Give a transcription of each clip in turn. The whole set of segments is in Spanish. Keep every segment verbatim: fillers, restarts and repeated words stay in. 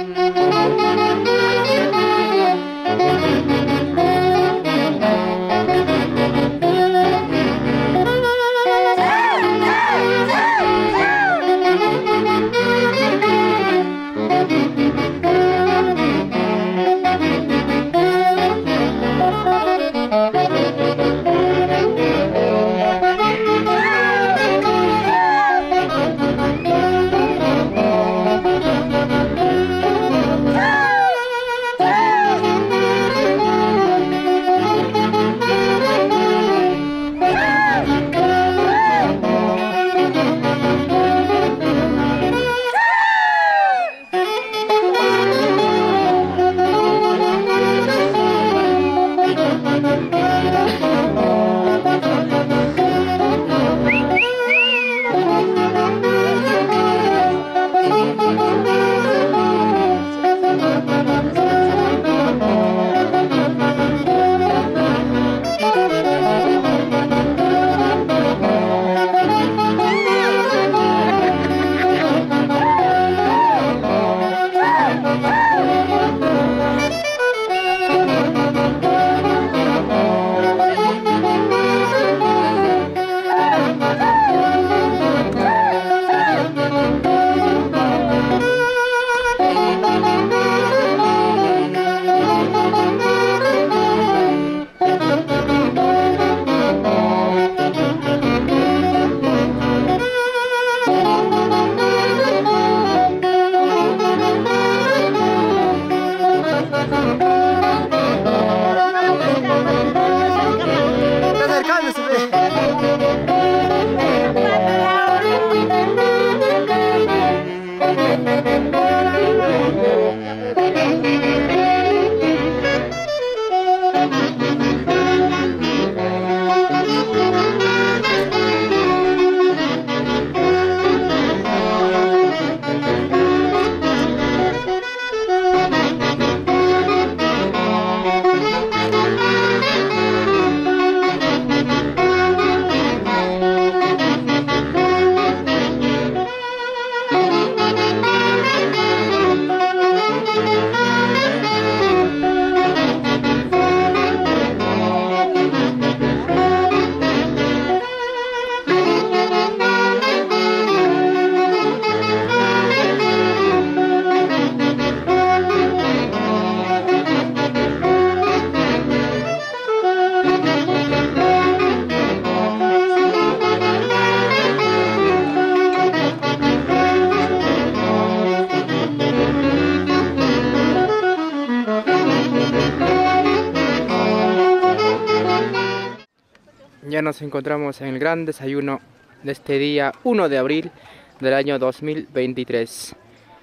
Ya nos encontramos en el gran desayuno de este día uno de abril del año dos mil veintitrés,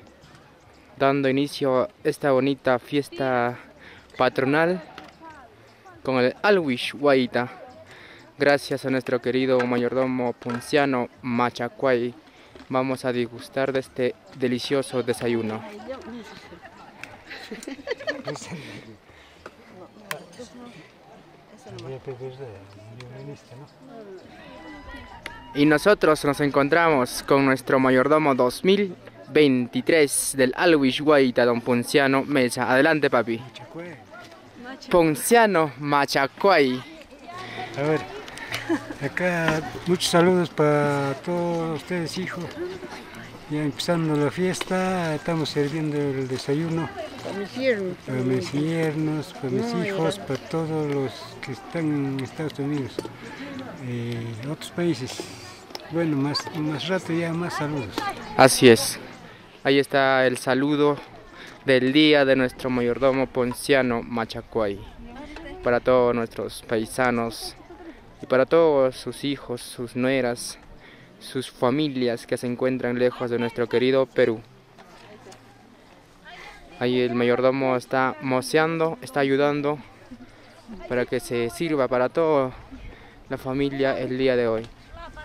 dando inicio a esta bonita fiesta patronal con el Alwish Guaita, gracias a nuestro querido mayordomo Ponciano Machacuay. Vamos a disgustar de este delicioso desayuno. Y nosotros nos encontramos con nuestro mayordomo dos mil veintitrés del Alwish Guaita, don Ponciano Mesa. Adelante, papi. Ponciano Machacuay. A ver, acá muchos saludos para todos ustedes, hijos. Ya empezando la fiesta, estamos sirviendo el desayuno para mis yernos, para mis yernos, para mis no, hijos, para todos los que están en Estados Unidos y eh, otros países. Bueno, más, más rato ya más saludos. Así es, ahí está el saludo del día de nuestro mayordomo Ponciano Machacuay, para todos nuestros paisanos y para todos sus hijos, sus nueras, sus familias que se encuentran lejos de nuestro querido Perú. Ahí el mayordomo está moceando, está ayudando para que se sirva para toda la familia el día de hoy.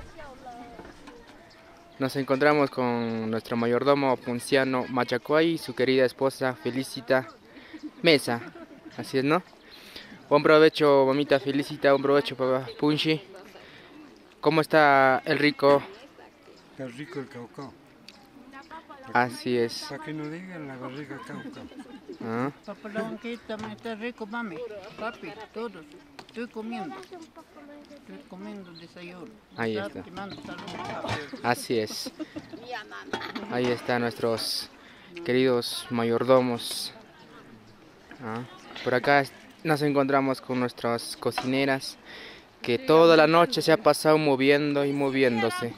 Nos encontramos con nuestro mayordomo Ponciano Machacuay y su querida esposa Felicita Mesa. Así es, ¿no? Buen provecho, mamita Felicita, buen provecho, papá Punchi. ¿Cómo está el rico? Está rico el caucao. Así es. Para que no digan la barriga cauca. Ah, Papá, la banqueta me está rico, mami. Papi, todos. Estoy comiendo. Estoy comiendo desayuno. Ahí Ya está. te mando saludos. así es. Ahí están nuestros queridos mayordomos. Ah, por acá nos encontramos con nuestras cocineras que toda la noche se ha pasado moviendo y moviéndose.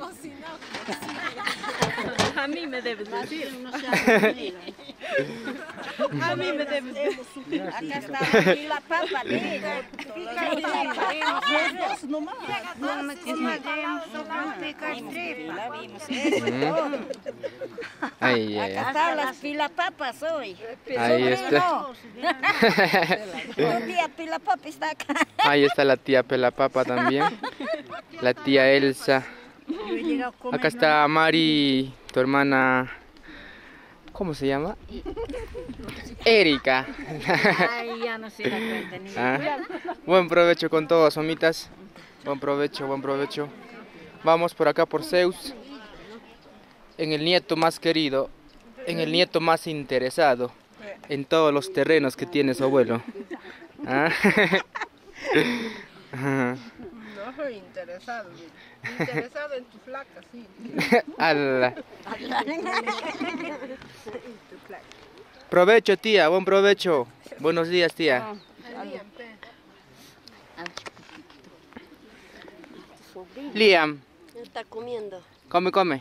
A mí me debes decir. A A mí me debes decir. Acá está aquí la papa, mira. No me comadremos, solo pica tripa. La vimos, eso es todo. Ay, ay, Acá ay. están las pilapapas hoy. Ahí está. Tu tía pilapapa está acá. Ahí está la tía Pelapapa también. La tía Elsa. Yo he llegado a comer, Acá está Mari, tu hermana. ¿Cómo se llama? Erika. Ay, ya no se la cuenta ni. Ah, buen provecho con todos, omitas. Buen provecho, buen provecho. Vamos por acá por Zeus. En el nieto más querido, en el nieto más interesado, en todos los terrenos que tiene su abuelo. Ah. Ajá. No soy interesado. Interesado en tu flaca, sí. Ala. Provecho, tía, buen provecho. Buenos días, tía. Liam, Está comiendo. come, come.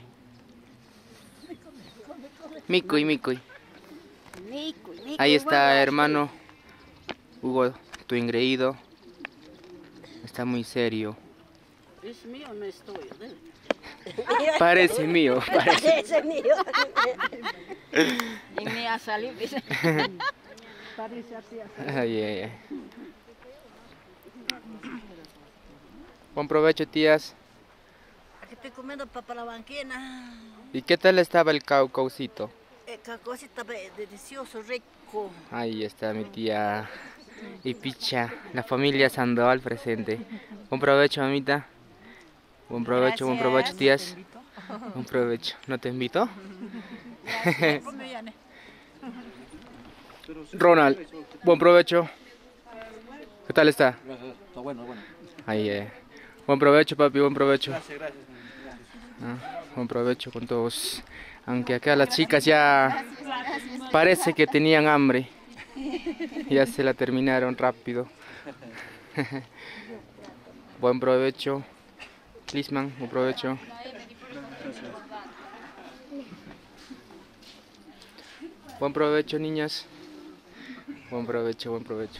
Micuy, micuy. Nico, Nico. Ahí está, hermano Hugo, tu engreído. Está muy serio. Es mío, no es tuyo. Parece mío. Parece. Ese es mío. Y me ha salido. Parece así. Ay, ay, ay. Buen provecho, tías. Aquí estoy comiendo papa la banquina. ¿Y qué tal estaba el caucaucito? El cacosito estaba delicioso, rico. Ahí está mi tía Ipicha, la familia Sandoval presente. Buen provecho, mamita. Buen provecho, buen provecho, tías. Buen provecho. ¿No te invito? Ronald, buen provecho. ¿Qué tal está? Está bueno, bueno. Ahí, eh. Buen provecho, papi, buen provecho. Gracias, gracias. Ah, buen provecho con todos. Aunque acá las chicas ya parece que tenían hambre. Ya se la terminaron rápido. Buen provecho. Lisman, buen provecho. Buen provecho, niñas. Buen provecho, buen provecho.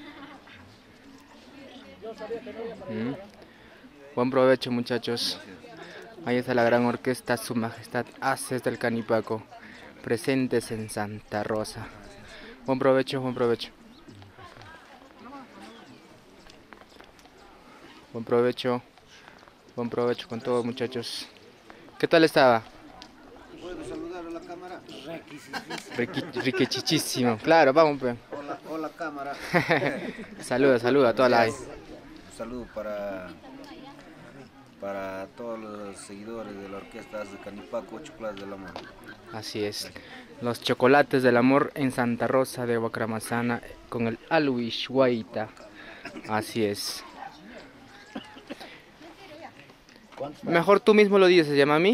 Mm. Buen provecho, muchachos. Ahí está la gran orquesta Su Majestad Haces del Canipaco, presentes en Santa Rosa. Buen provecho, buen provecho. Buen provecho. Buen provecho con todos, muchachos. ¿Qué tal estaba? ¿Puedo saludar a la cámara? Riqui- Riquichichísimo. Claro, vamos, pues. Hola, hola cámara. Saluda, saluda a toda la... Un saludo para, para todos los seguidores de la orquesta de Canipaco, Chocolates del Amor. Así es. Los chocolates del amor en Santa Rosa de Guacramazana con el Alwish Guaita. Así es. Mejor tú mismo lo dices, ¿ya, mami?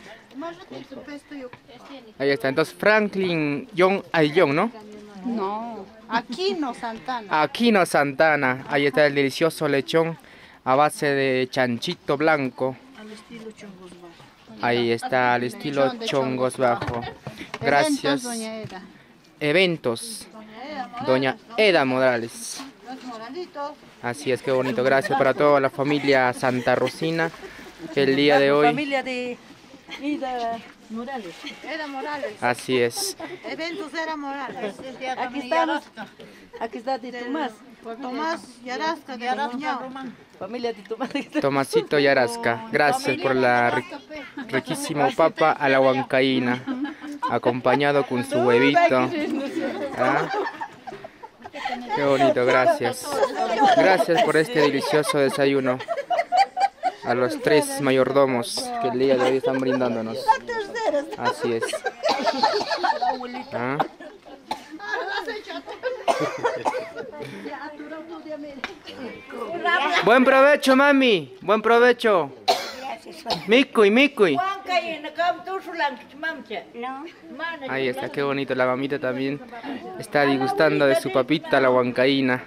Ahí está. Entonces, Franklin John Ayllón, ¿no? No, aquí no, Santana. Aquino Santana. Ahí está el delicioso lechón a base de chanchito blanco. Al estilo chongos bajo. Ahí está, al estilo Lechón de chongos chongos bajo. Eventos, Gracias. doña Eda. Eventos. Doña Eda Morales. Los moralitos. Así es, qué bonito. Gracias para toda la familia Santa Rosina. El día de hoy. Familia de Ida Morales. Eda Morales. Así es. Eventos Eda Morales. Aquí estamos. Aquí está de Tomás. Tomás Yarasca de Román. Familia de Tomás. Tomasito y Arasca. Gracias por la ri- riquísima papa a la huancaína. Acompañado con su huevito. ¿Ah? Qué bonito, gracias. Gracias por este delicioso desayuno. A los tres mayordomos que el día de hoy están brindándonos. Así es. ¿Ah? Buen provecho, mami. Buen provecho. Micuy, micuy. Ahí está, qué bonito. La mamita también está disgustando de su papita, la huancaína.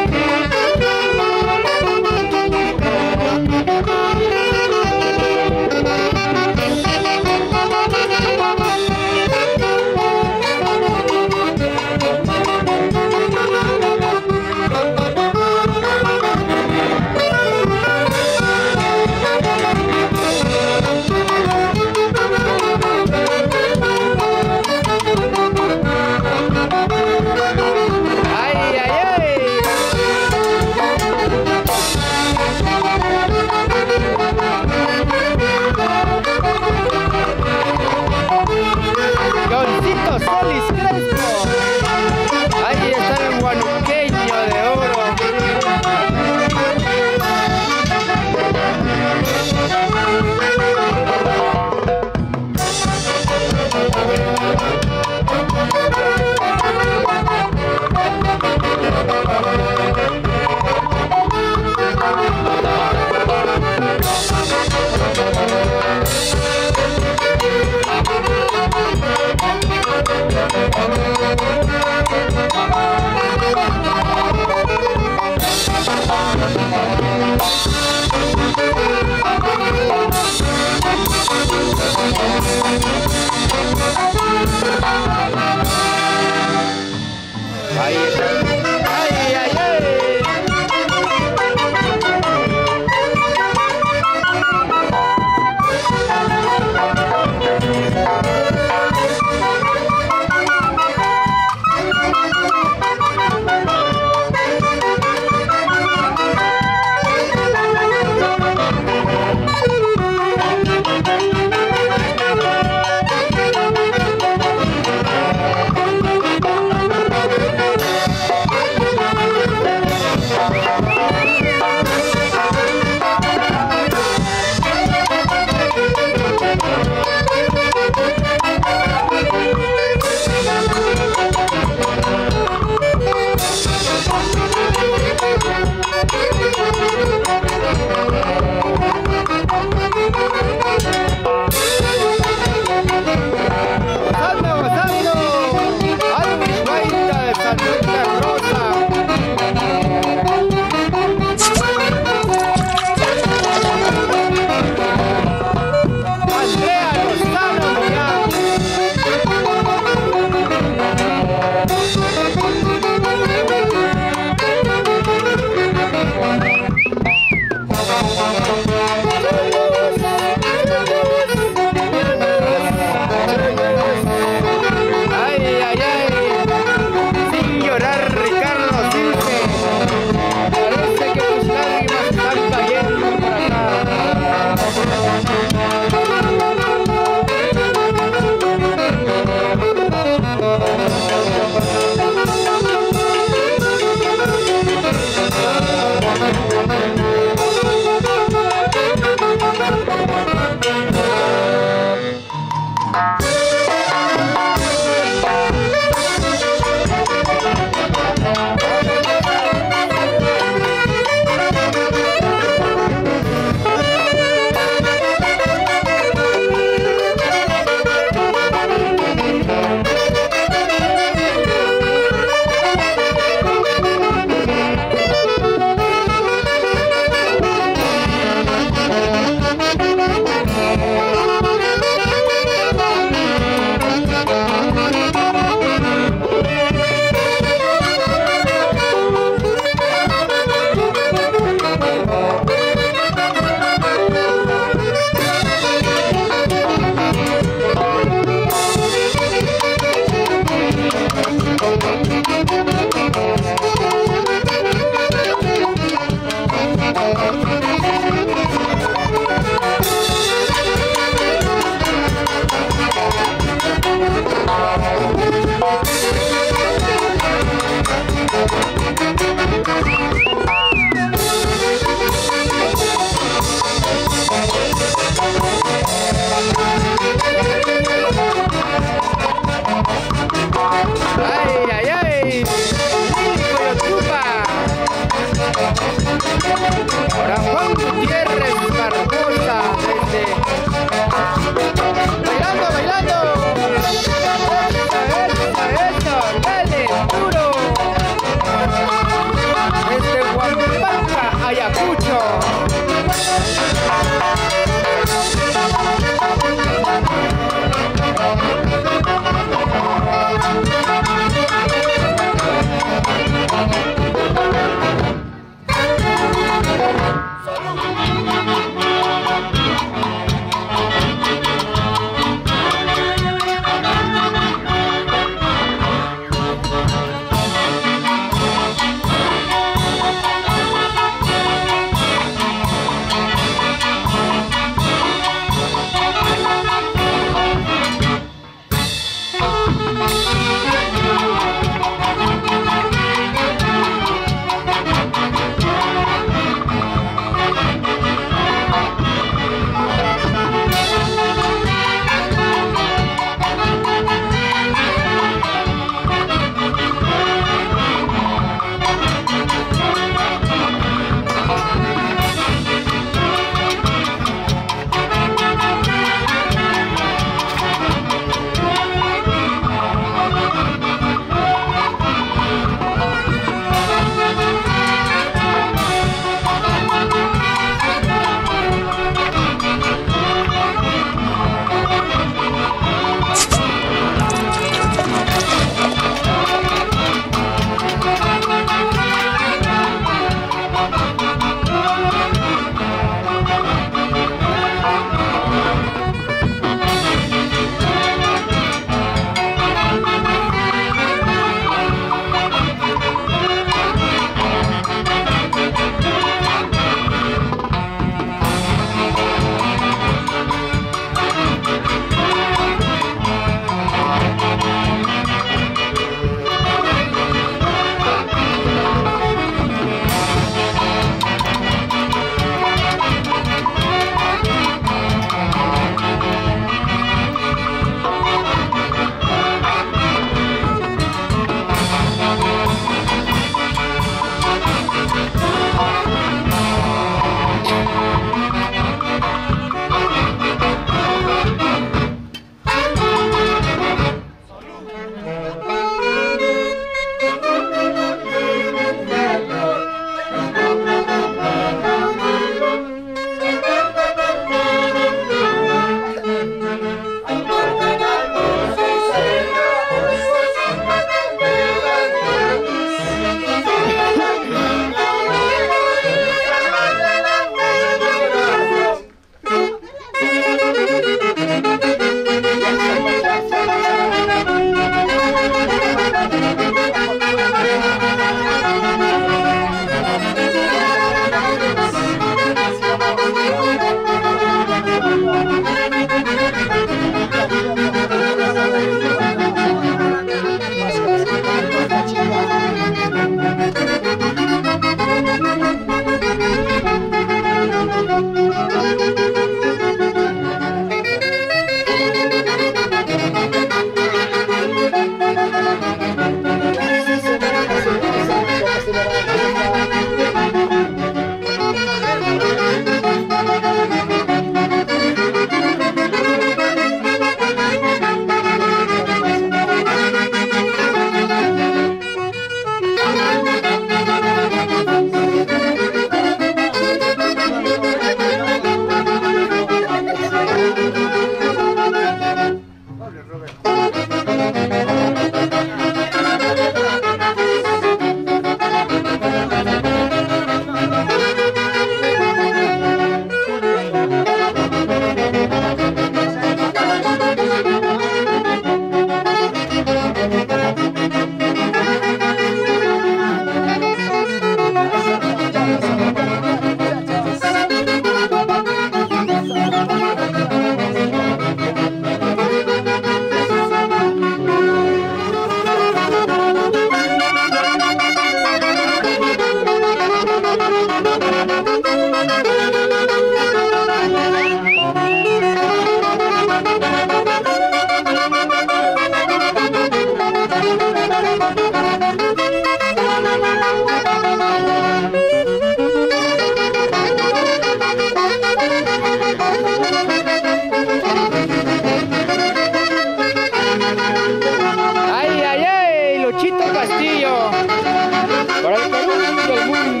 cementerio para el Perú y el mundo.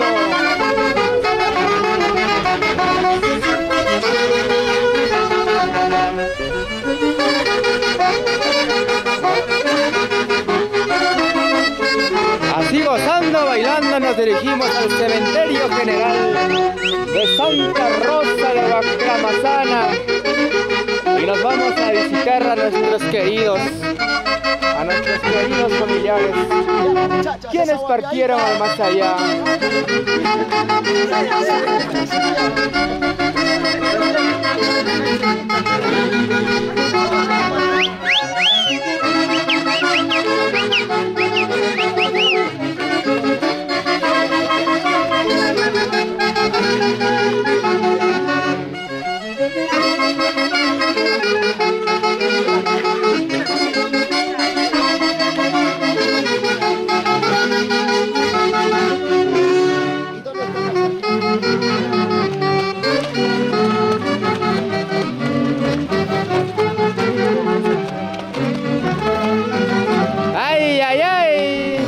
Así gozando, bailando, nos dirigimos al cementerio general de Santa Rosa de Guacramazana y nos vamos a visitar a nuestros queridos, a nuestros queridos familiares, quienes partieron al más allá. ¡Ay, ay, ay!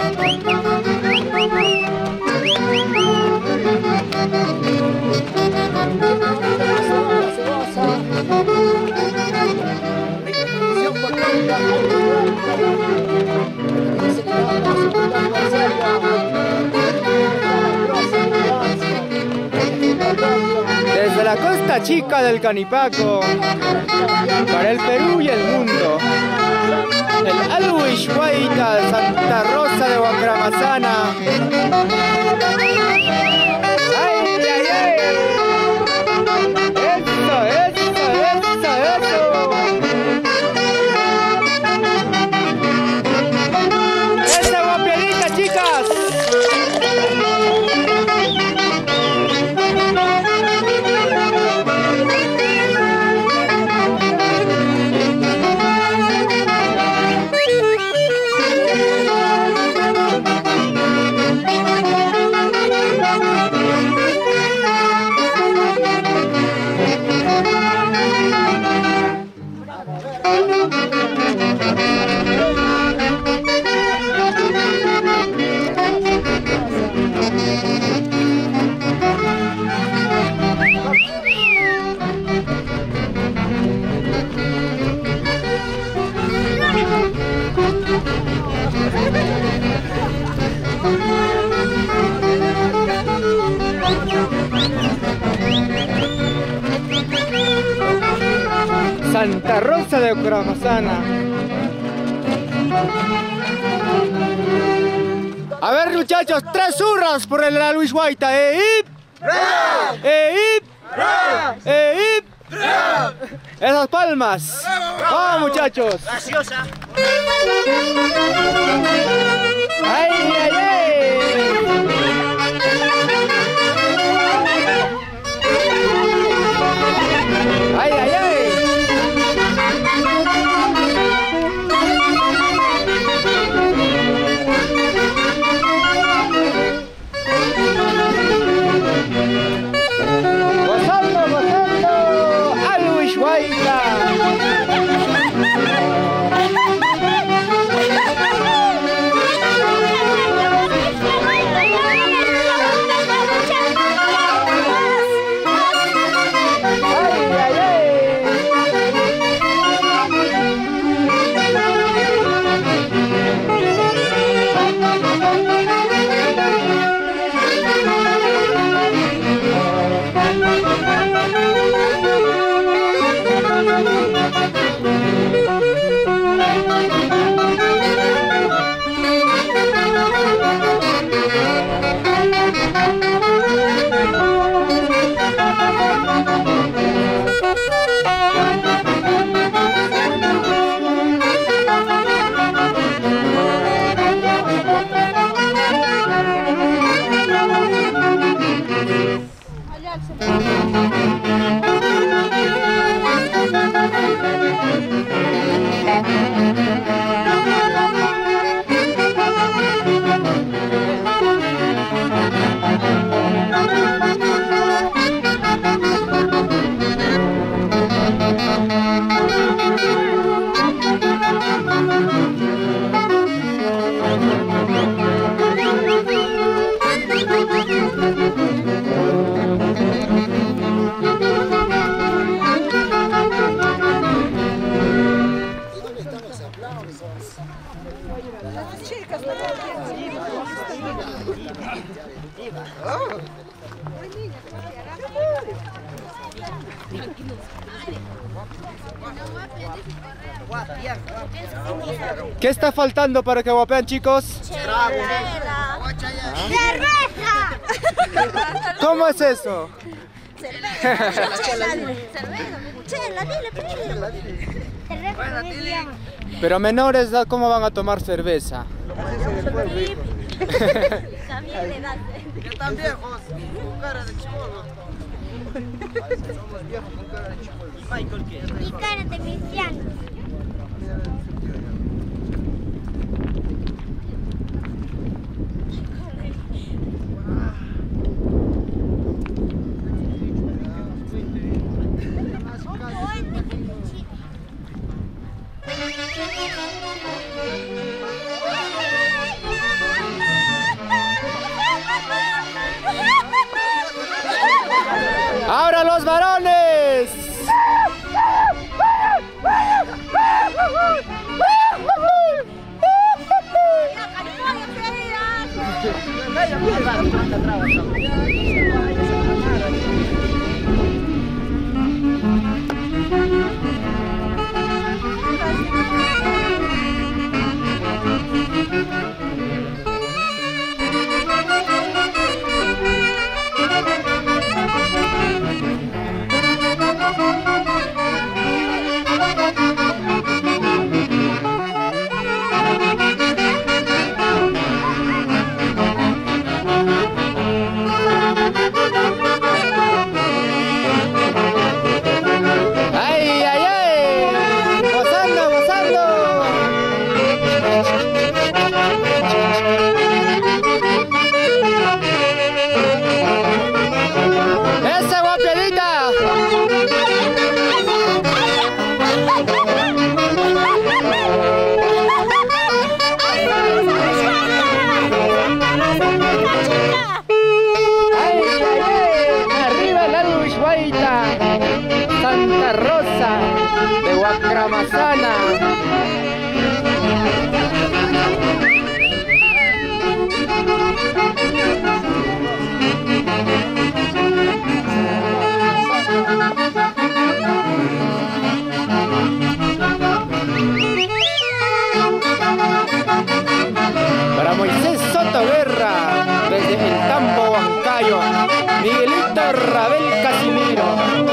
Desde la costa chica del Canipaco, para el Perú y el mundo, el Alwish Huayta de Santa Rosa de Guacramazana. ¡Ay, ay, ay! ¡Eso, eso, eso, eso! ¡Esa guapiadita, chicas! Santa Rosa de Guacramazana. A ver, muchachos, tres hurras por el Alwish Huayta. ¡Eh, hip! ¡Eh, hip! ¡Eh, hip! Esas palmas. ¡Vamos, muchachos! Graciosa. ¡Ay, ay, ay! ¡Ay, ay, ay! ¡Gozando, gozando! ¡Alwish Huayta! ¿Qué está faltando para que guapean, chicos? ¡Cerveza! ¿Cómo es eso? ¡Cerveza! ¡Chela, dile, chela! ¡Cerveza! Pero menores, ¿cómo van a tomar cerveza? También le das. ¿Qué tan viejos? Con cara de chivolo. Somos viejos con cara de chivolo. Michael, ¿qué? Y cara de cristiano. ¡Ahora los varones! Santa Rosa de Huacramazana. Para Moisés Soto Guerra, desde el Tambo Huancayo, Miguelito Rabel Casimiro.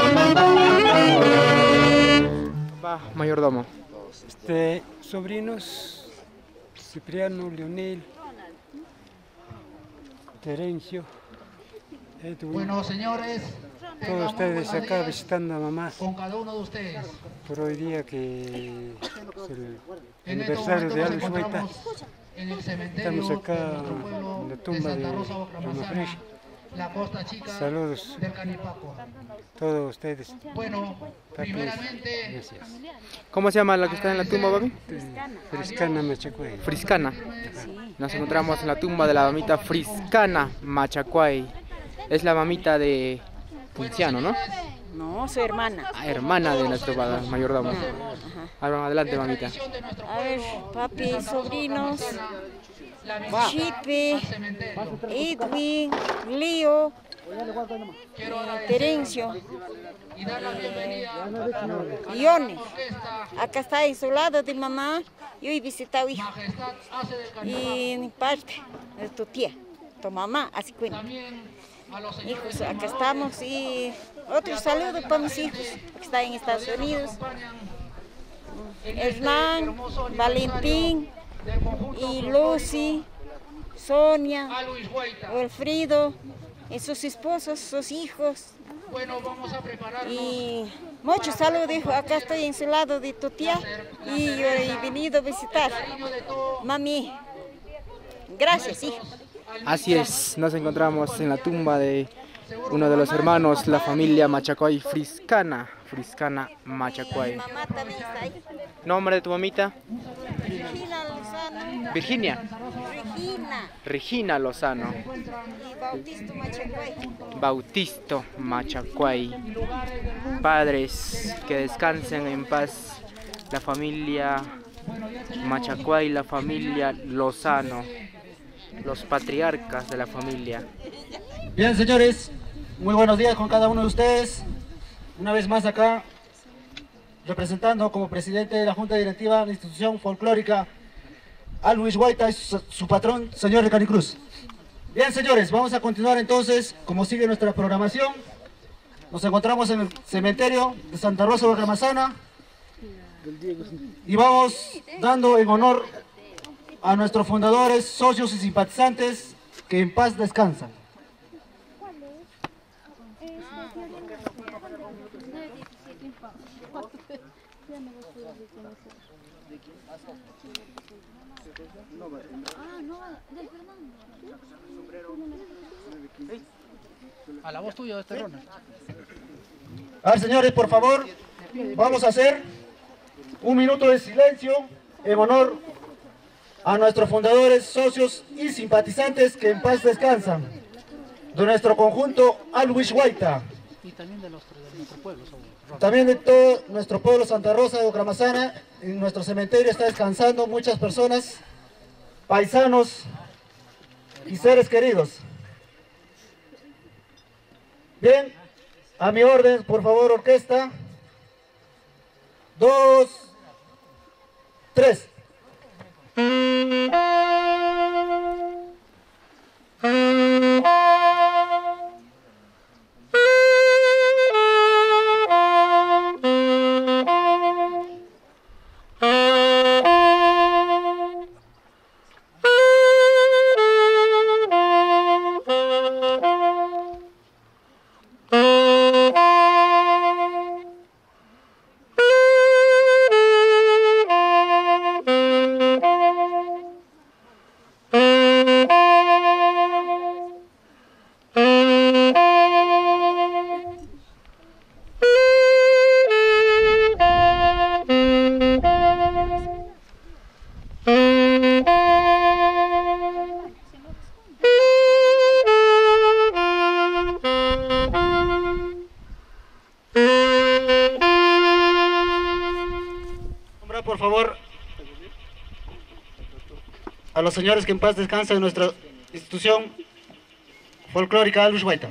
Va, mayordomo. Este, sobrinos, Cipriano, Leonel, Terencio, Edwin. Bueno, señores, todos ustedes acá visitando a mamá con cada uno de ustedes. por hoy día que es el En este aniversario momento de nos Alex Huayta. encontramos en el cementerio Estamos acá de nuestro pueblo en la de tumba de Santa Rosa, Roma Huacramazana, Fresh. la Costa Chica Saludos del Canipaco. todos ustedes. Bueno, Papis, primeramente, gracias. ¿Cómo se llama la que está en la tumba, papi? Friscana Machacuay. Friscana. Nos encontramos en la tumba de la mamita Friscana Machacuay. Es la mamita de Punciano, ¿no? No, su hermana. Ah, hermana de nuestro pa- mayordomo. Ahora adelante, mamita. A ver, papi, sobrinos, Chipe, Edwin, Leo, eh, Terencio, eh, Ione. Acá está en su lado de mamá. Yo he visitado hijo. Y en parte de tu tía, tu mamá, así cuenta. Hijos, acá estamos y otro saludo para mis hijos que están en Estados Unidos. Hernán, Valentín y Lucy, Sonia, Wilfrido y sus esposos, sus hijos. Y muchos saludos, hijo. Acá estoy en su lado de tu tía y yo he venido a visitar. Mami, gracias, hijo. Así es, nos encontramos en la tumba de uno de los hermanos, la familia Machacuay Friscana. Friscana Machacuay. Mamá también está ahí. ¿Nombre de tu mamita? Regina Lozano. Virginia. Regina. Regina Lozano. Y Bautisto Machacuay. Bautisto Machacuay. Padres, que descansen en paz. La familia Machacuay, la familia Lozano. los patriarcas de la familia. Bien, señores, muy buenos días con cada uno de ustedes. Una vez más acá, representando como presidente de la Junta Directiva de la institución folclórica Alwis Huayta y su, su patrón, señor de Canicruz. Bien, señores, vamos a continuar entonces, como sigue nuestra programación. Nos encontramos en el cementerio de Santa Rosa de Ocramazana y vamos dando en honor a nuestros fundadores, socios y simpatizantes que en paz descansan. A la voz tuya, este Ronald. A ver, señores, por favor, vamos a hacer un minuto de silencio en honor a nuestros fundadores, socios y simpatizantes que en paz descansan, de nuestro conjunto Alwis Huayta, Y también de, los, de nuestro pueblo. Ronald. también de todo nuestro pueblo Santa Rosa de Ocramazana. En nuestro cementerio está descansando muchas personas, paisanos y seres queridos. Bien, a mi orden, por favor, orquesta. Dos, tres. Por favor, a los señores que en paz descansan en nuestra institución folclórica Alwis Huayta.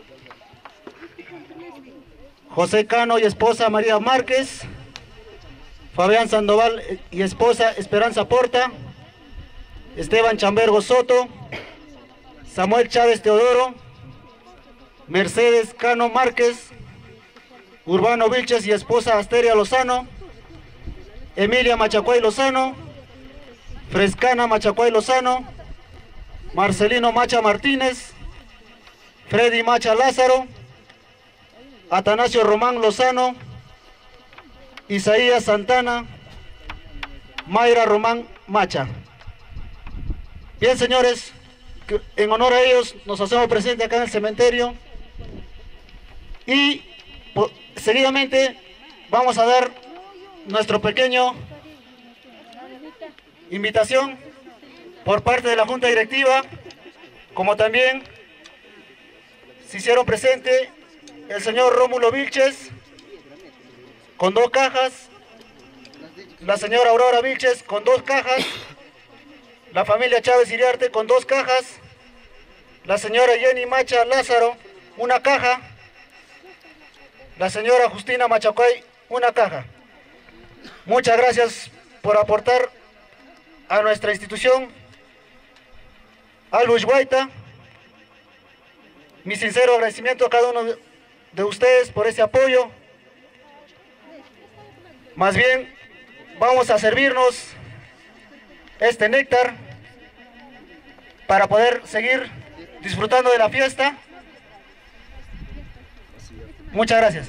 José Cano y esposa María Márquez, Fabián Sandoval y esposa Esperanza Porta, Esteban Chambergo Soto, Samuel Chávez Teodoro, Mercedes Cano Márquez, Urbano Vilches y esposa Asteria Lozano, Emilia Machacuay Lozano, Frescana Machacuay Lozano, Marcelino Macha Martínez, Freddy Macha Lázaro, Atanasio Román Lozano, Isaías Santana, Mayra Román Macha. Bien, señores, en honor a ellos nos hacemos presentes acá en el cementerio y seguidamente vamos a dar nuestro pequeño invitación por parte de la Junta Directiva, como también se hicieron presente el señor Rómulo Vilches con dos cajas, la señora Aurora Vilches con dos cajas, la familia Chávez Iriarte con dos cajas, la señora Jenny Macha Lázaro una caja, la señora Justina Machacuay una caja. Muchas gracias por aportar a nuestra institución Alwis Huayta. Mi sincero agradecimiento a cada uno de ustedes por ese apoyo. Más bien, vamos a servirnos este néctar para poder seguir disfrutando de la fiesta. Muchas gracias.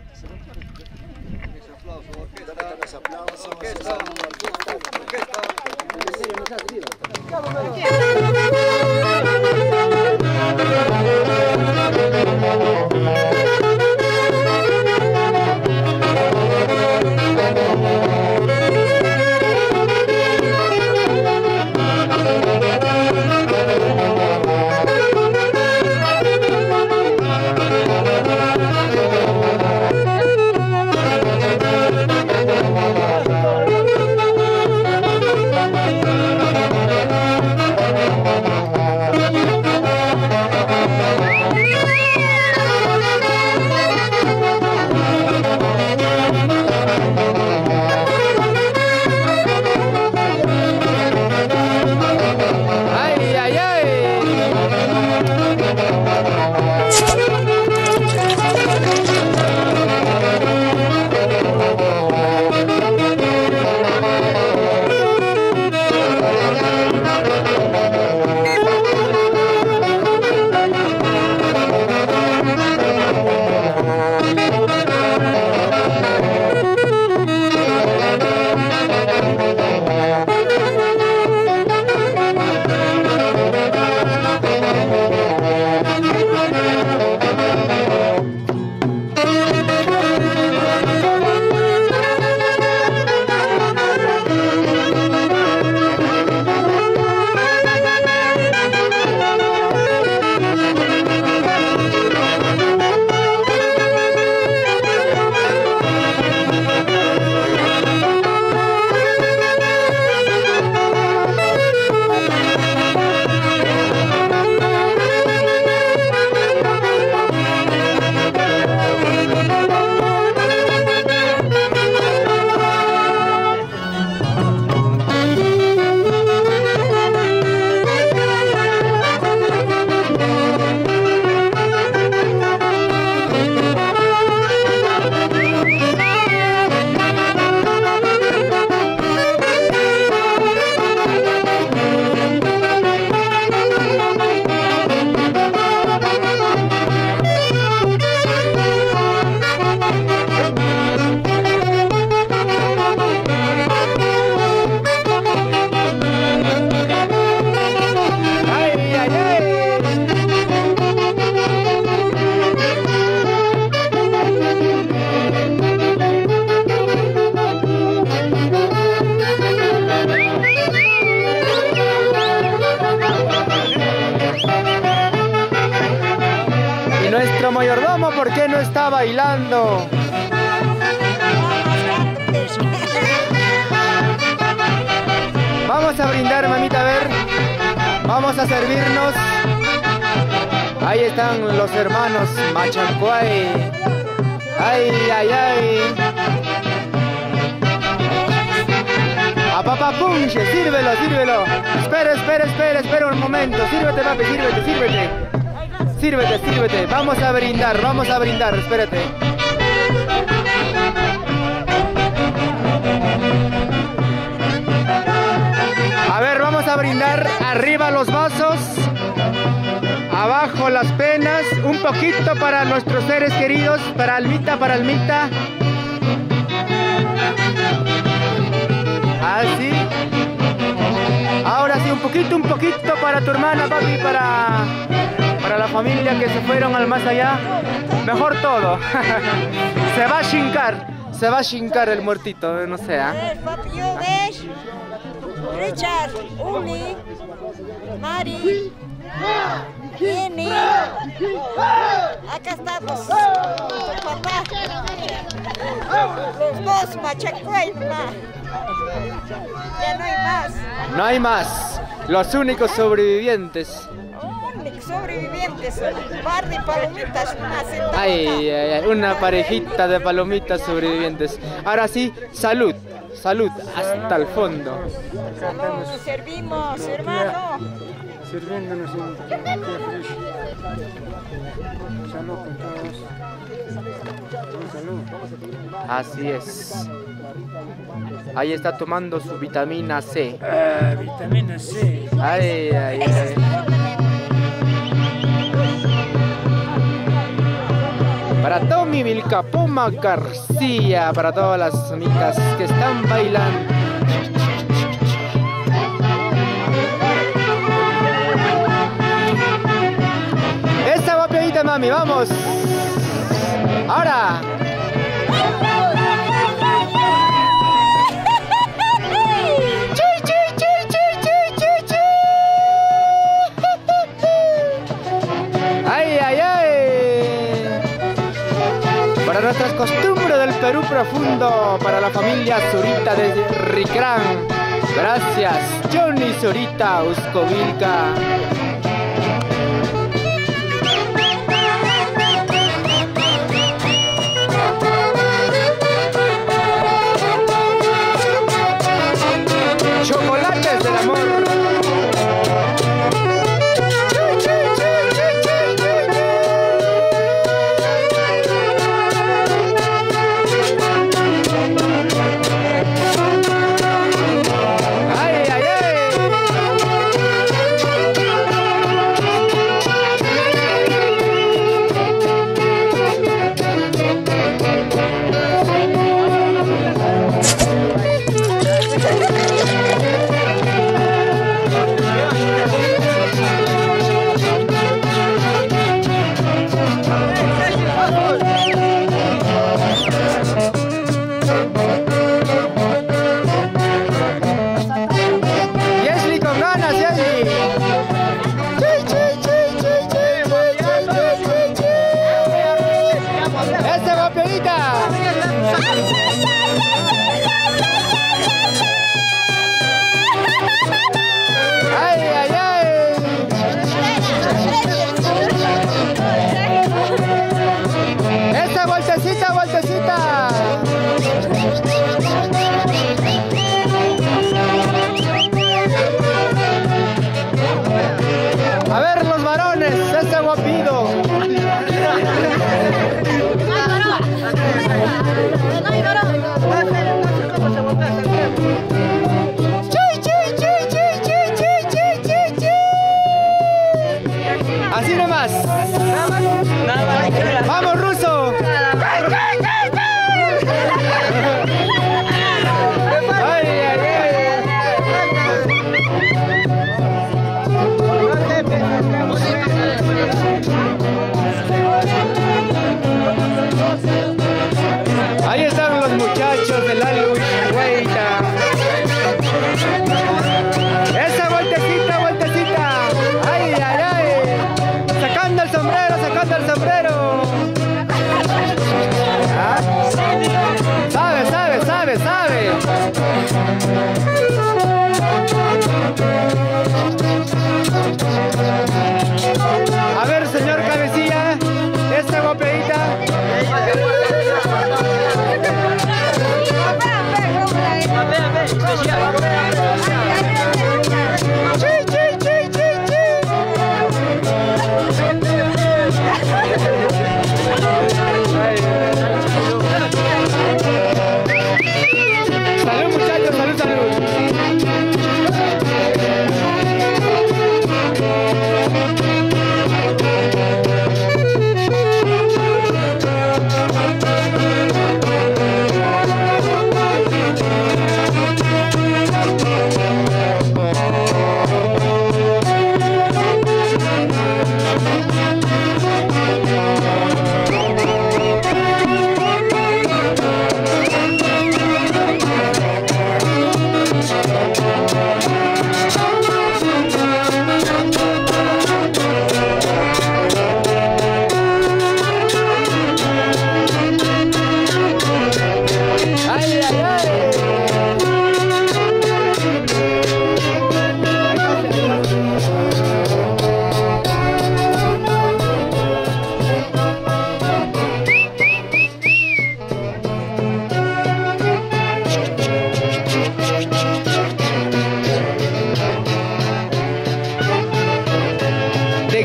Aplausos, orquesta, orquesta, orquesta. nuestro mayordomo, ¿por qué no está bailando? Vamos a brindar, mamita, a ver. Vamos a servirnos. Ahí están los hermanos Machacuay. Ay, ay, ay. A papá punche, sírvelo, sírvelo. Espera, espera, espera, espera un momento. Sírvete, papi, sírvete, sírvete. Sírvete, sírvete. Vamos a brindar, vamos a brindar, espérate. A ver, vamos a brindar. Arriba los vasos. Abajo las penas. Un poquito para nuestros seres queridos. Para Almita, para Almita. Así. Ahora sí, un poquito, un poquito para tu hermana, papi, para, para la familia que se fueron al más allá. Mejor todo. Se va a chincar, se va a chincar el muertito, no sé. ¿eh? Papi, yo ves, Richard, Uli, Mari, Jenny. Acá estamos con tu papá. Los dos Machacuay, mamá. Ya no hay más. No hay más. Los únicos sobrevivientes. Únicos sobrevivientes. Un par de palomitas más. Ay, ay, ay, una parejita de palomitas sobrevivientes. Ahora sí, salud. Salud hasta el fondo. Salud, nos servimos, hermano. Sirviéndonos en Fresh. Salud con todos. Salud. Así es. Ahí está tomando su vitamina C. Ah, vitamina C. Ay, ay, ay. Para Tommy Vilcapoma García, para todas las amigas que están bailando. Esa guapiadita, mami, vamos. Ahora. Ay, ay, ay. Para nuestras costumbres del Perú profundo, para la familia Zurita de Ricrán. Gracias, Johnny Zurita, Uscovilca. Chocolates del amor. Así nomás. Vamos, ruso. Ay, ay, ay. Ahí están los muchachos del Alwi Hueita. Esa vueltecita, vueltecita. Ay, ay, ay. Sacando el sombrero, sacando el sombrero.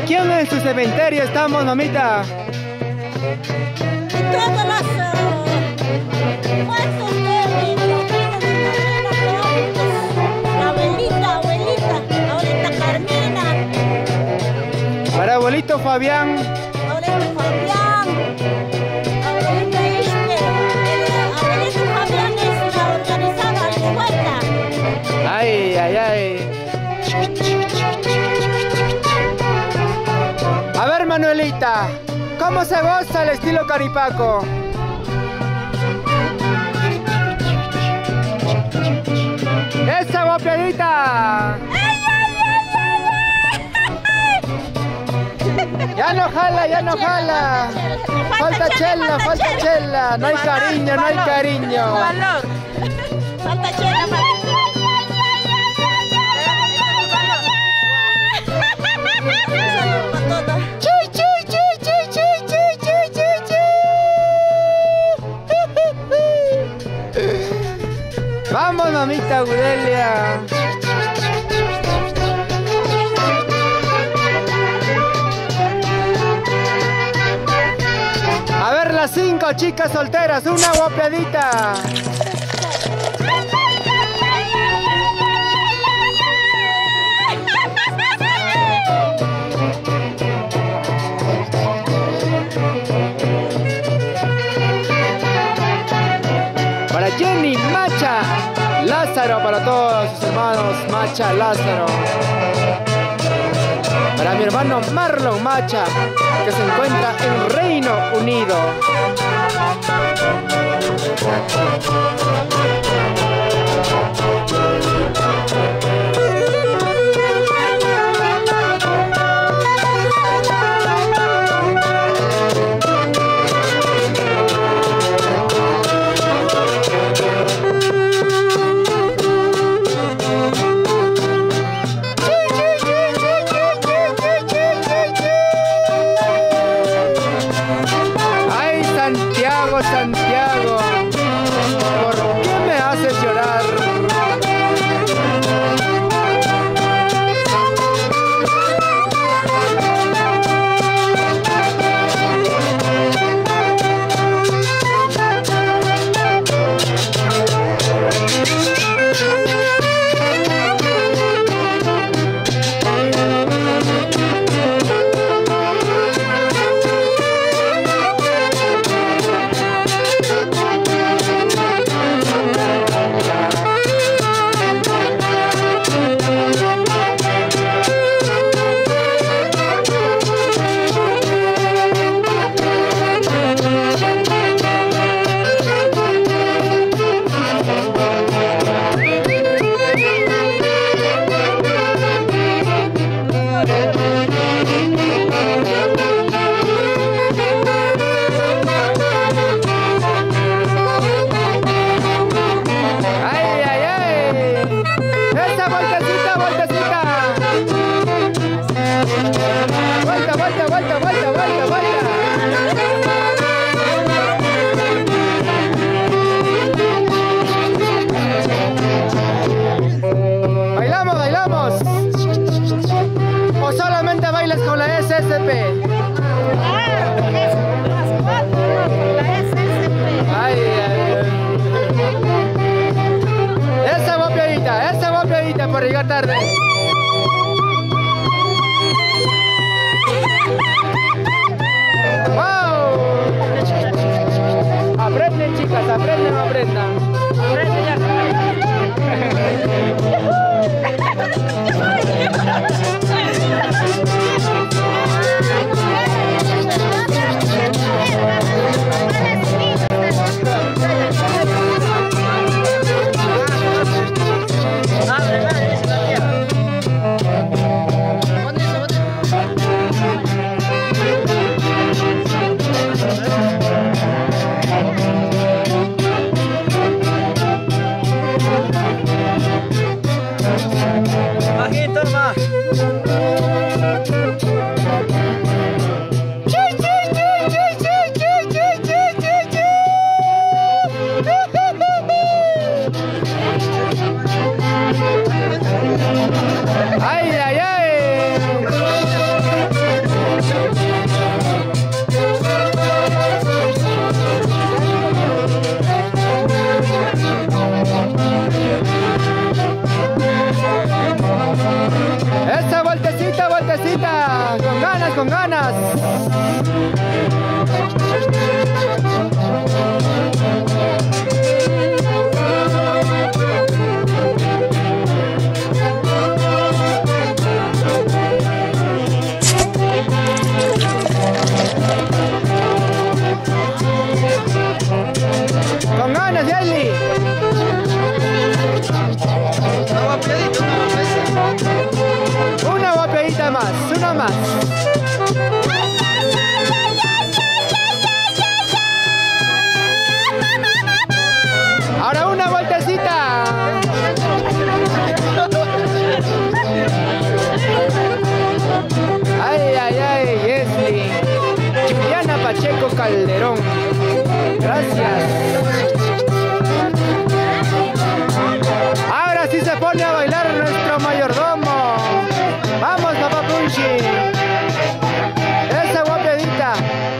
quién en su cementerio estamos, mamita? Todas las muertos de la abuelita, abuelita, abuelita Carmina. Para abuelito Fabián. Abuelito Fabián. Abuelito Ishmael. Abuelito Fabián es la organizada alcahueta. Ay, ay, ay. A ver, Manuelita, ¿cómo se goza el estilo caripaco? ¡Esa guapiadita! Ya no jala, ya no jala. Falta chela, falta chela. No hay cariño, no hay cariño. Falta chela, Vamos, mamita Gudelia. A ver las cinco chicas solteras, una guapiadita. Para Jenny, Macha, Lázaro, para todos sus hermanos, Macha, Lázaro. Para mi hermano Marlon Macha, que se encuentra en Reino Unido. Santiago, ¿por qué me haces llorar? Por llegar tarde. ¡Wow! Aprenden, chicas, aprenden, aprendan. Aprenden ya. vueltecita! ¡Con ganas, con ganas! ¡Con ganas, Yeli! Una guapeadita más, una más. Ahora una vueltecita. Ay, ay, ay, Yesli. Juliana Pacheco Calderón. Gracias. Ahora sí se pone a bailar nuestro mayordomo. Vamos, papá Punchi. Esa guapedita.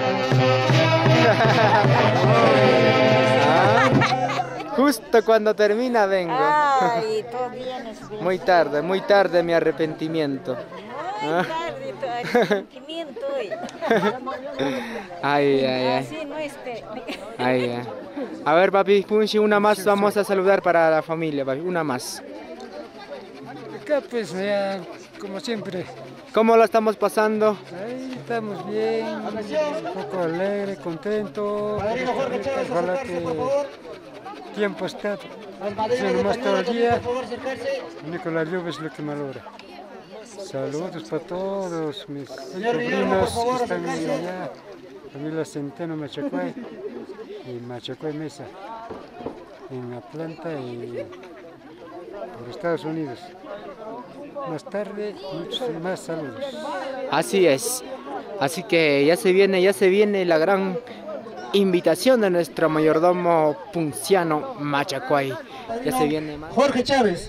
Ah, justo cuando termina vengo. Ay, todo bien, es bien. Muy tarde, muy tarde mi arrepentimiento. Muy tarde tu arrepentimiento. Ay, ay, ay. Así no esté. Ay, ay. A ver, papi Punchi, una más vamos a saludar para la familia, papi. Una más. Acá pues ya, como siempre, ¿Cómo lo estamos pasando? ahí estamos bien, un poco alegre, contento. Ojalá que el tiempo está haciendo más todo el día. Único la lluvia es lo que malogra. Saludos para todos mis sobrinos que están allá, familia Centeno Machacuay y Machacuay Mesa, en Atlanta y por Estados Unidos. Más tarde, muchos más saludos. Así es. Así que ya se viene, ya se viene la gran invitación de nuestro mayordomo punciano Machacuay. Ya se viene más. Jorge Chávez.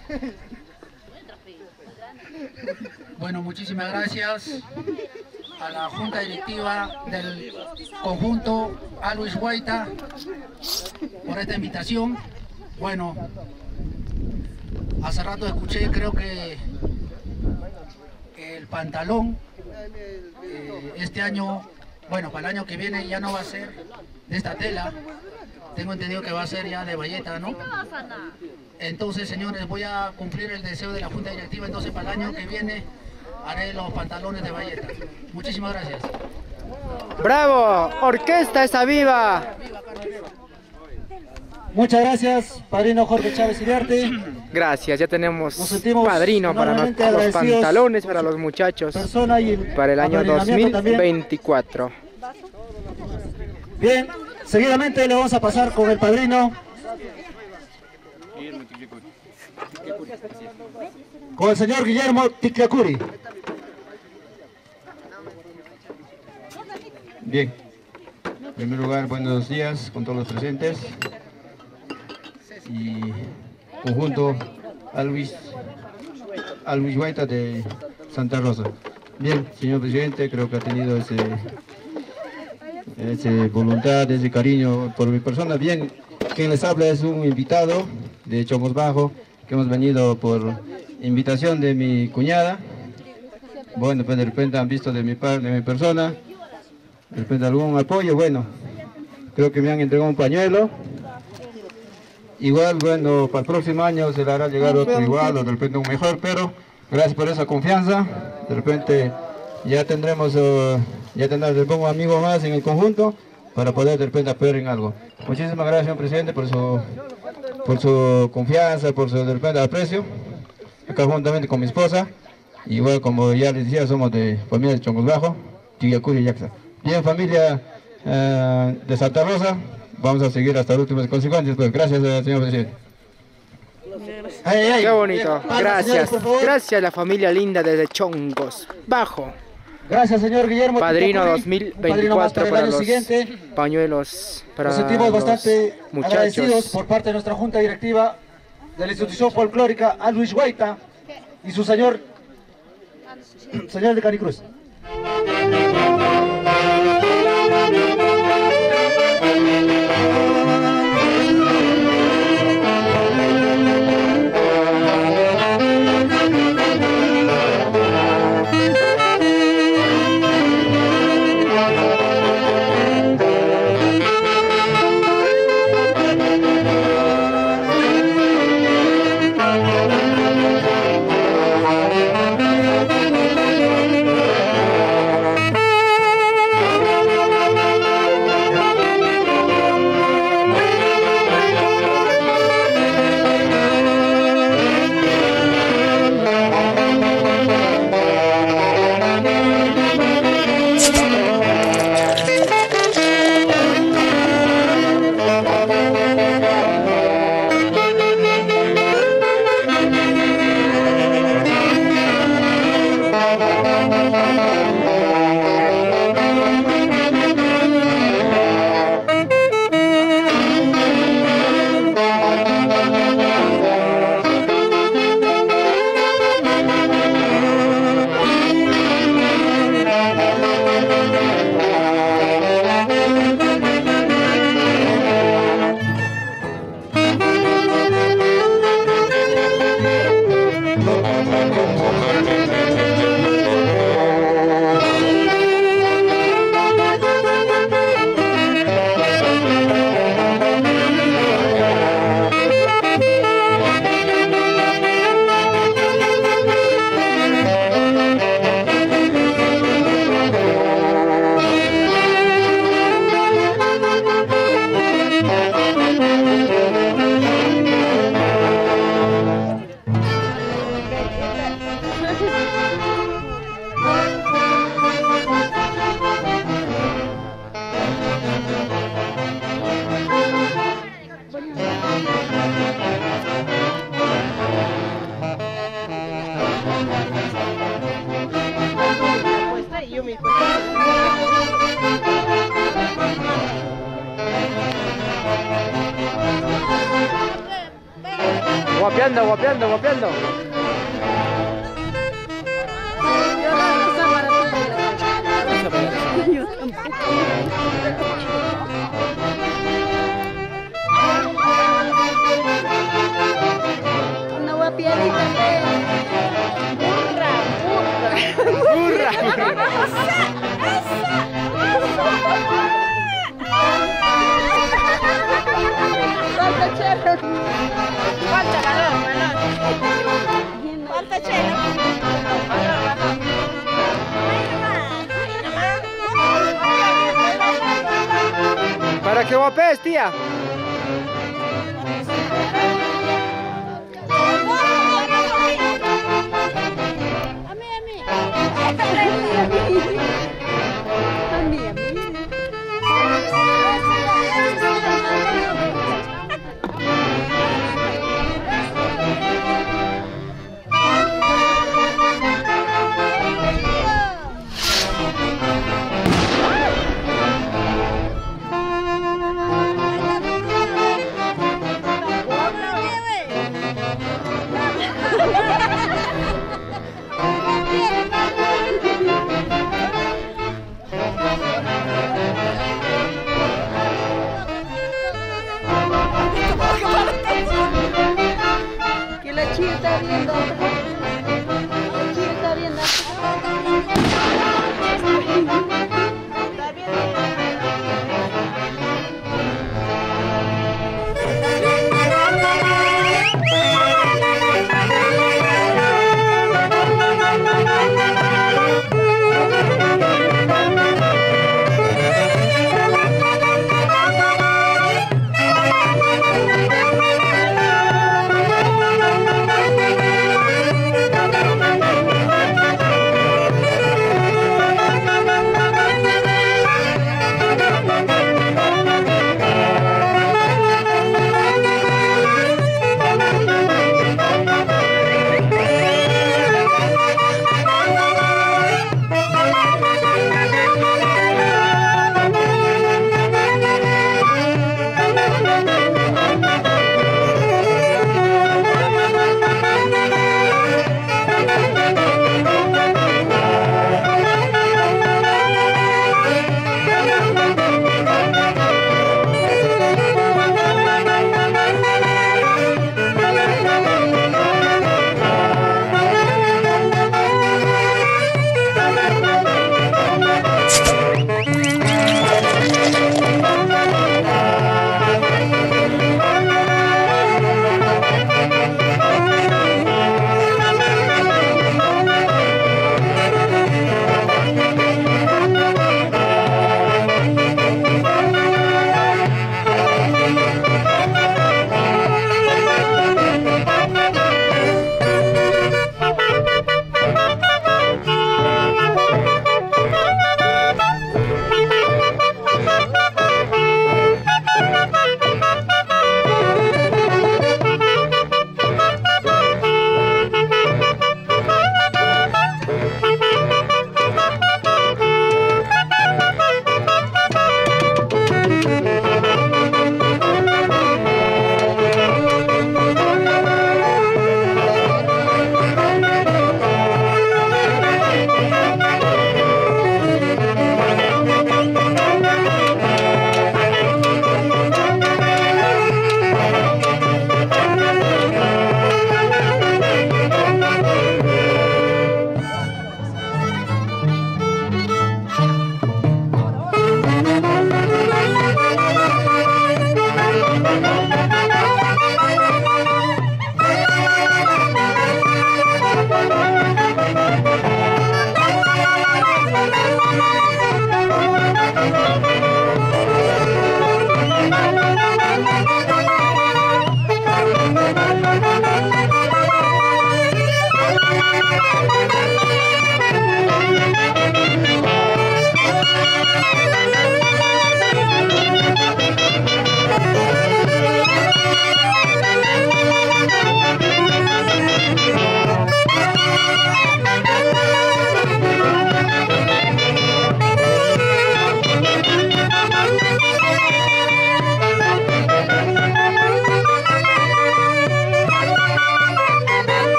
Bueno, muchísimas gracias a la Junta Directiva del conjunto Always Guaita por esta invitación. Bueno, hace rato escuché, creo que el pantalón eh, este año, bueno, para el año que viene ya no va a ser de esta tela. Tengo entendido que va a ser ya de bayeta, ¿no? Entonces, señores, voy a cumplir el deseo de la Junta Directiva. Entonces, para el año que viene haré los pantalones de bayeta. Muchísimas gracias. ¡Bravo! ¡Orquesta esa viva! Muchas gracias, padrino Jorge Chávez Iriarte. Gracias, ya tenemos Nos sentimos padrino para los, enormemente los agradecidos, pantalones para los muchachos Persona y el para el año dos mil apadrinamiento veinticuatro. también. Bien, seguidamente le vamos a pasar con el padrino. Con el señor Guillermo Ticlacuri. Bien, en primer lugar, buenos días con todos los presentes y conjunto Always, Always Guaita de Santa Rosa. Bien, señor presidente, creo que ha tenido ese, ese voluntad, ese cariño por mi persona. Bien, quien les habla es un invitado de Chomos Bajo, que hemos venido por invitación de mi cuñada. Bueno, pues de repente han visto de mi, de mi persona, de repente algún apoyo. Bueno, creo que me han entregado un pañuelo. Igual, bueno, para el próximo año se le hará llegar otro igual o de repente un mejor, pero gracias por esa confianza. De repente ya tendremos, uh, ya tendremos un amigo más en el conjunto para poder de repente apoyar en algo. Muchísimas gracias, señor presidente, por su, por su confianza, por su de repente aprecio. Acá juntamente con mi esposa, igual como ya les decía, somos de familia de Chongos Bajo, Tigacuri y Yaxa. Bien, familia uh, de Santa Rosa, vamos a seguir hasta las últimas consecuencias. Pues gracias, señor presidente. Ay, ay, Qué bonito, Bien, gracias. señores, Gracias a la familia linda desde Chongos Bajo. Gracias, señor Guillermo Padrino Ticlacuri. dos mil Padrino más veinticuatro el para año los siguiente. pañuelos para Nos sentimos los bastante agradecidos muchachos. por parte de nuestra Junta Directiva de la institución folclórica Always Guaita y su señor, señor de Canicruz. Guapeando, guapeando, guapeando. Una guapiadita de burra, burra. Falta chelo. Falta balón, balón. Falta chelo. Balón, balón. Para que guapees, tía. A mí, a mí. A mí, a mí.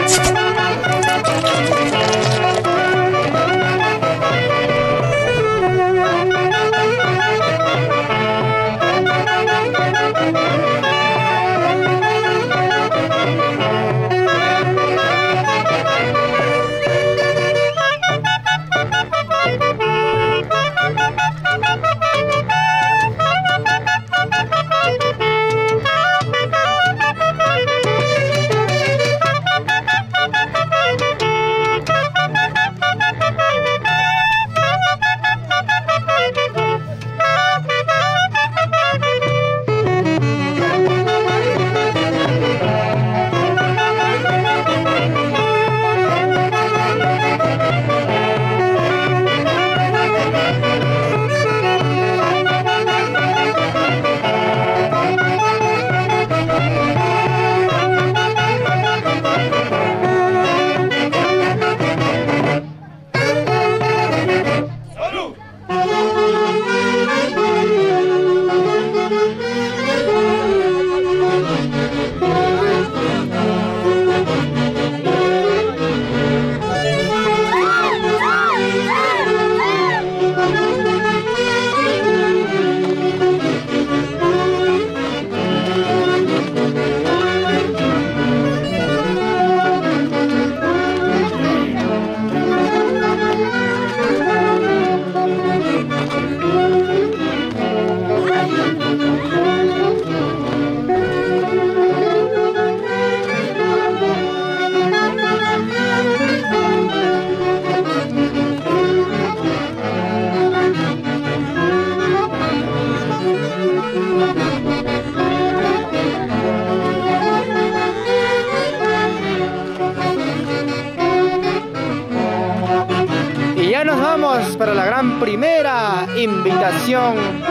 Para la gran primera invitación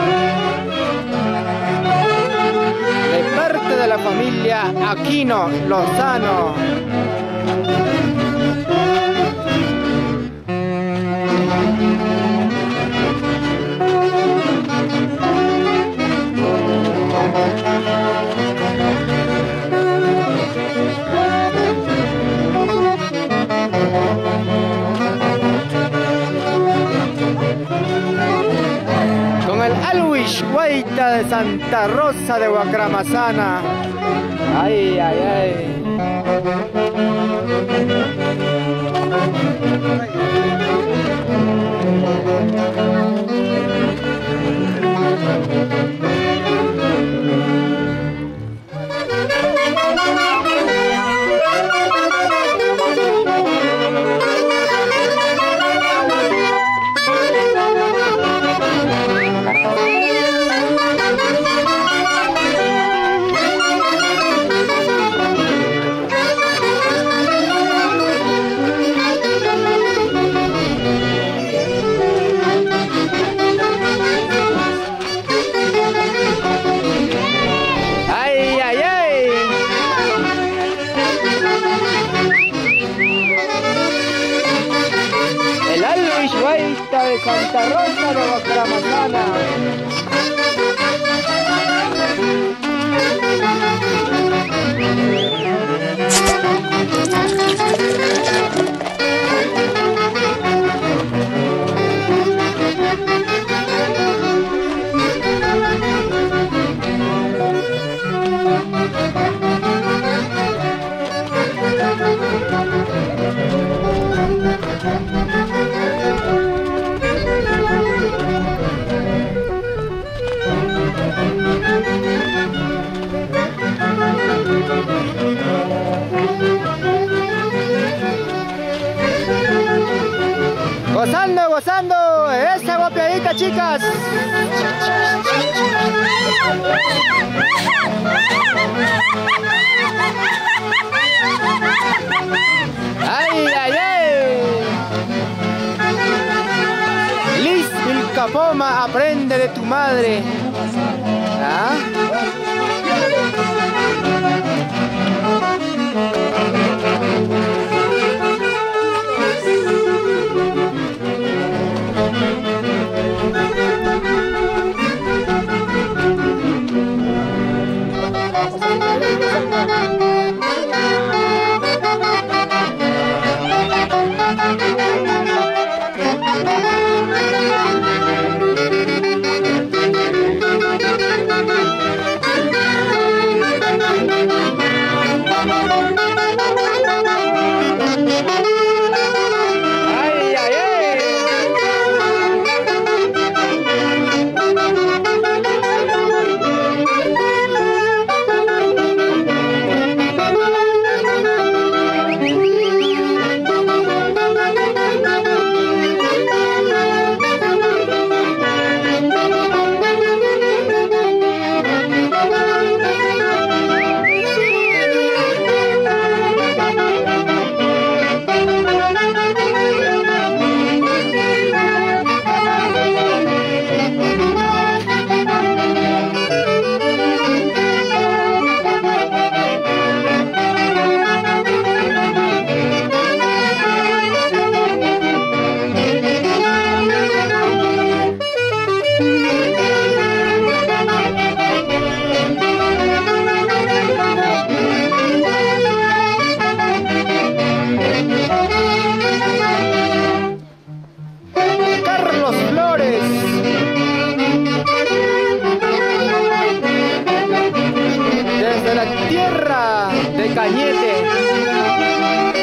de parte de la familia Aquino Lozano. Guaita de Santa Rosa de Guacramazana. Ay, ay, ay. De Santa Rosa de Guacramazana. Gozando, gozando, esa guapiadita, chicas. Ay, ay, ay. Liz Vilcapoma, aprende de tu madre. ¿Ah?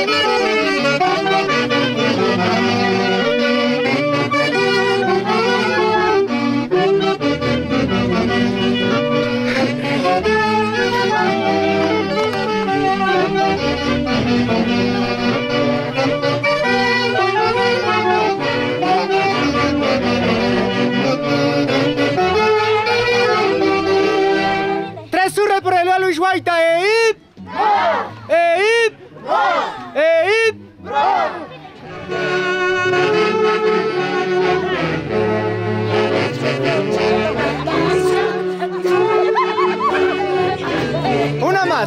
Tres surras por el Luis Guaita, eh, hip, eh, hip, eh, hip. Una más.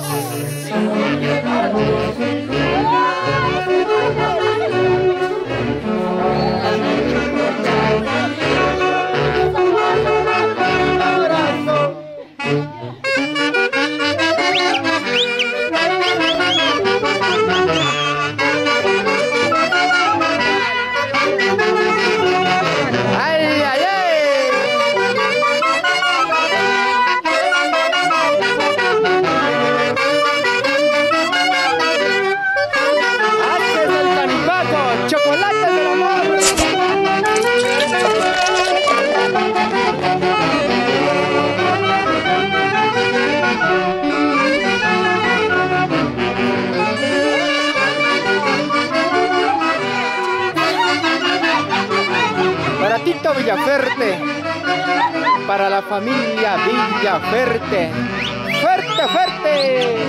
Para Tito Villaferte, para la familia Villaferte, fuerte, fuerte.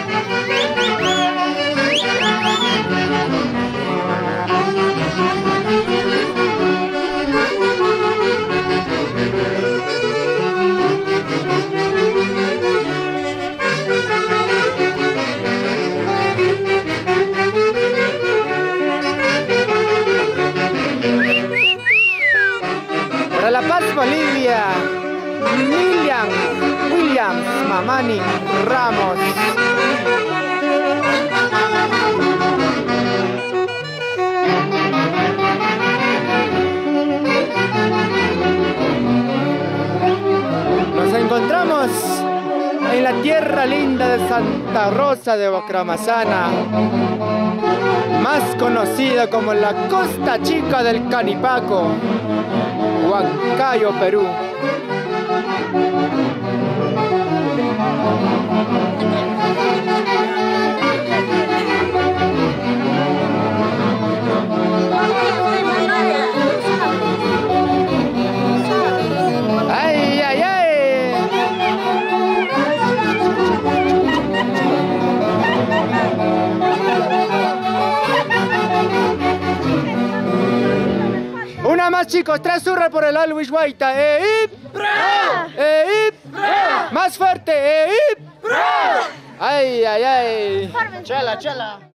Para La Paz, Bolivia, William, Williams, Mamani, Ramos. Nos encontramos en la tierra linda de Santa Rosa de Bucaramazana, más conocida como la Costa Chica del Canipaco, Huancayo, Perú. ¡Ay, ay, ay! Una más, chicos, tres surras por el Luis Guaita. ¡Eh, hip! ¡Eh, hip! ¡Más fuerte! ¡Eh, hip! ¡Ay, ay, ay! Chela, chela.